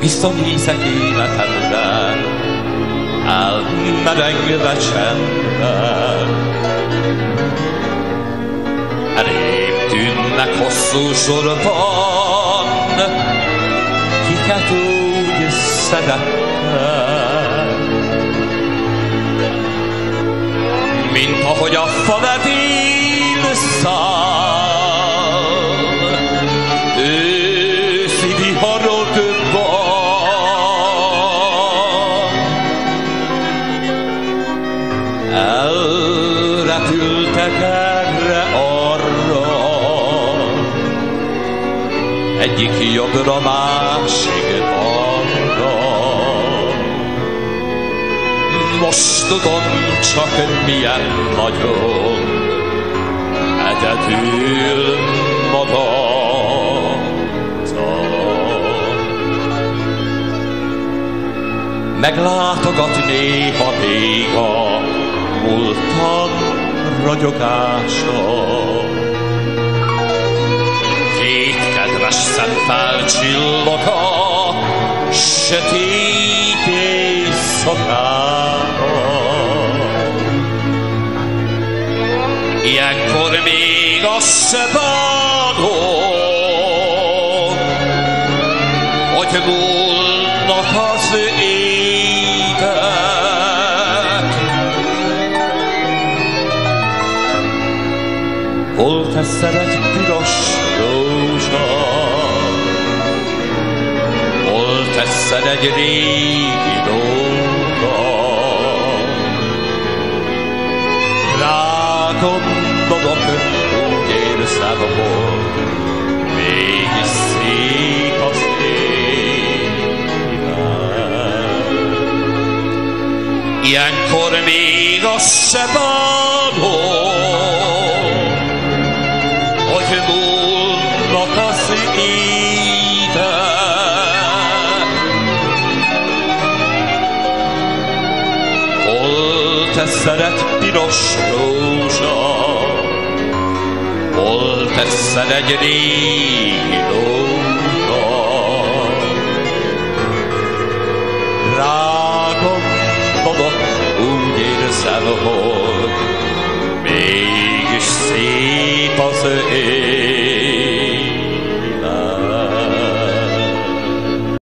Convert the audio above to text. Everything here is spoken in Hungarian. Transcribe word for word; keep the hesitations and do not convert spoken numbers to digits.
Visszanézek életemre, elmerengve csendben. Elém tűnnek hosszú sorban, kiket úgy szerettem. Mint ahogy a favetén száll, őszi viharokban. Elrepültek erre-arra, egyik jobbra, másik balra. Most tudom csak milyen nagyon egyedül maradtam. Meglátogat néha még a múltam ragyogása. Két kedves szem felcsillog a sötét éjszakában. Ilyenkor még azt se bánom, hogy múlnak az évek. Hol teszel egy piros rózsa, hol teszel egy régi dolga. Rágondolok, úgy érzem, hogy mégis szép az élet. Ilyenkor még azt se bánom, hogy múlnak az évek. Hol teszel egy piros rózsa, hol teszel egy régi dolga. Rágondolok, úgy érzem, hogy mégis szép az élet.